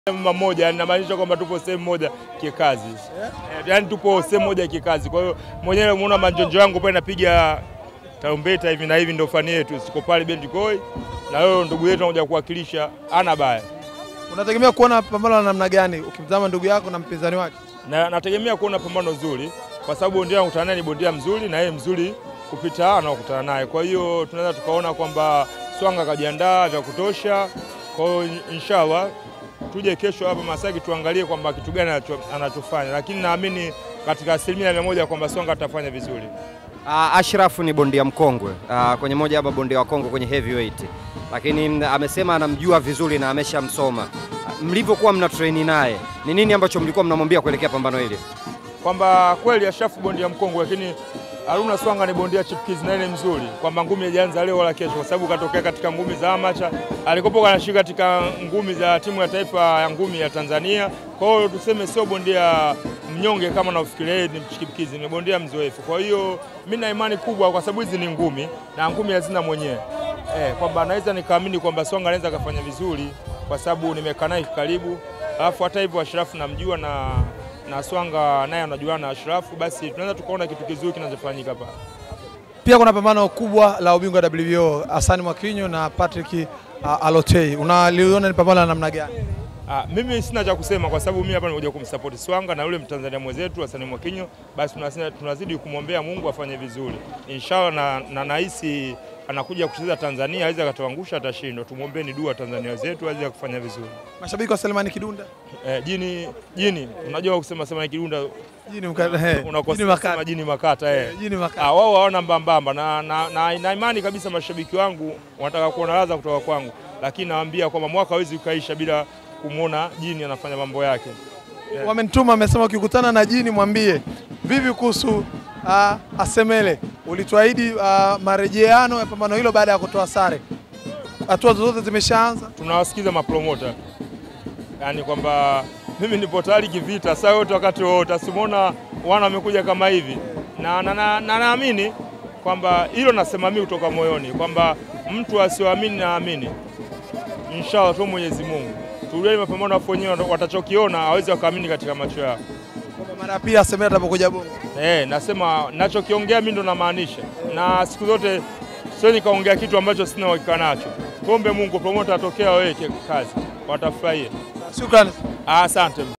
Mmoja inamaanisha kwamba tupo sehemu moja kikazi. Yaani tupo sehemu moja kikazi. Kwa hiyo mwenyewe umeona manjonjo yangu pale napiga tarumbeta hivi na hivi ndio fani yetu. Siko pale bendi koi na leo ndugu yetu anakuja kuwakilisha ana baya. Unategemea kuona pambano la namna gani ukimtazama ndugu yako na mpinzani wake? Na nategemea kuona pambano zuri kwa sababu bondia anakutana naye ni bondia mzuri na yeye mzuri kupita anakutana naye. Kwa hiyo tunaweza tukaona kwamba Swanga kajiandaa vya kutosha. Kwa hiyo inshallah tuje kesho hapa Masaki tuangalie kwamba kitu gani anachofanya, lakini naamini katika 100% kwamba Swanga atafanya vizuri. Ashraf ni bondia mkongwe kwenye moja hapa bondia wa Kongo kwenye heavyweight, lakini amesema anamjua vizuri na ameshamsoma. Mlivyokuwa mna train naye, ni nini ambacho mlikuwa mnamwambia kuelekea pambano hili? Kwamba kweli Ashraf bondia mkongwe, lakini Haruna Swanga ni bondia chipkizi na ile mzuri, kwamba ngumi haijaanza leo wala kesho, kwa sababu katokea katika ngumi za amacha, alikopo anashika katika ngumi za timu ya taifa ya ngumi ya Tanzania. Kwa hiyo tuseme sio bondia mnyonge kama nafikiria yeye, ni chipkizi, ni bondia mzoefu. Kwa hiyo mimi na imani kubwa, kwa sababu hizi ni ngumi na ngumi hazina mwenyewe, kwamba naweza nikaamini kwamba Swanga anaweza kufanya vizuri kwa sababu nimekaa naye karibu. Alafu hata hivyo Ashraf namjua na Swanga naye anajuana na Ashraf, basi tunaweza tukaona kitu kizuri kinachofanyika hapa. Pia kuna pambano kubwa la ubingwa WBO, Hassan Mwakinyo na Patrick Alotei. Unaliona ni pambano la namna gani? Mimi sina cha kusema kwa sababu mimi hapa nimekuja kumsupport Swanga na yule Mtanzania mwenzetu Hassan Mwakinyo, basi tunazidi kumwombea Mungu afanye vizuri. Inshallah na nahisi anakuja kucheza Tanzania, aweza akatuangusha atashindwa. Tumuombeeni dua Tanzania zetu aweze kufanya vizuri. Mashabiki wa Selemani Kidunda? Jini, unajua kusema Selemani Kidunda jini unakosa jini makata jini makata. Wao waona mbambamba na imani kabisa mashabiki wangu wanataka kuona ladha kutoka kwangu, lakini nawaambia kwamba mwaka hawezi ukaisha bila kumuona jini anafanya mambo yake. Wamenituma, amesema ukikutana na jini mwambie. Vipi kuhusu Asemele? Ulituahidi marejeano ya pambano hilo baada ya kutoa sare. Hatua zote zimeshaanza? Tunawasikiza mapromota. Yaani kwamba mimi nipo tayari kivita saa yote wakati wote. Simona wana wamekuja kama hivi. Na naamini kwamba hilo nasema mimi kutoka moyoni kwamba mtu asioamini na amini. Inshallah tu Mwenyezi Mungu. Tulie mapambano hapo wenyewe watachokiona hawezi wakaamini katika macho yao. Kwa mara pia Asemele atapokuja Bongo. Nasema nachokiongea mimi ndo namaanisha. Na siku zote sio nikaongea kitu ambacho sina uhakika nacho. Tuombe Mungu promoter atokea waweke kazi. Watafurahia. Shukrani. Asante.